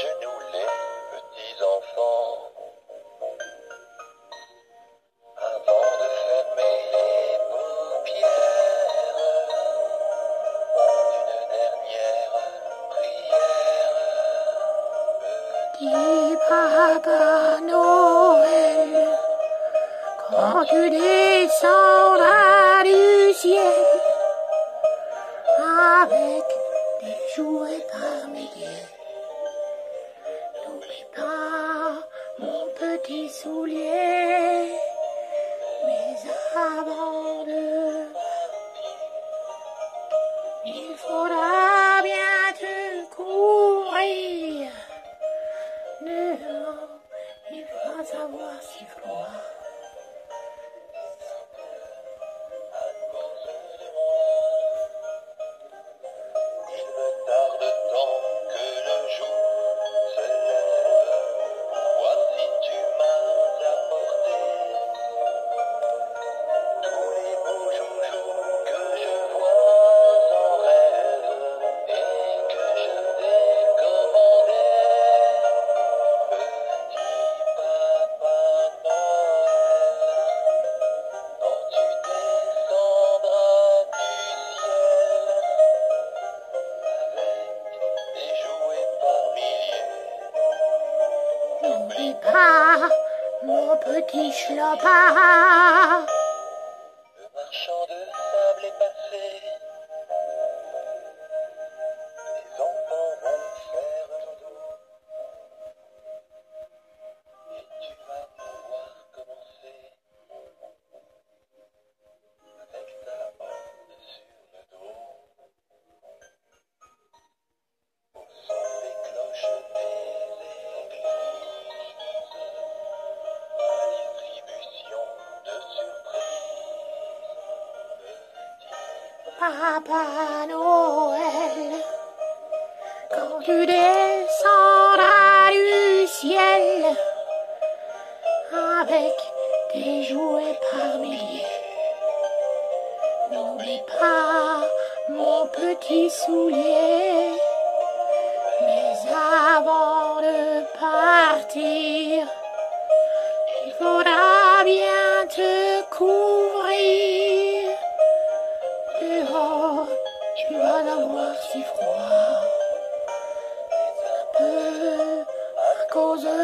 genoux les petits enfants, avant de fermer les paupières, une dernière prière. Petit Papa Noël, quand tu descendras du ciel, avec des jouets par milliers, n'oublie pas mon petit soulier, mais avant de partir, il faudra bien te couvrir. Dehors, il va savoir si froid. Il me tarde tant que le jour se lève. Voici tu m'as apporté tous les beaux joujoux que je vois en rêve et que je t'ai commandés. Petit Papa Noël, quand tu descendras du ciel, avec des jouets par milliers. N'oublie pas mon petit chlopard. Le marchand de sable est passé, les enfants vont faire dodo, et tu vas pouvoir commencer avec ta bande sur le dos, au son des cloches des églises, à distribution de surprises. Papa Noël, quand tu descendras du ciel, avec tes jouets par milliers, n'oublie pas mon petit soulier, mais avant de partir, il faudra bien te couvrir. Dehors, tu vas avoir si froid, un peu à cause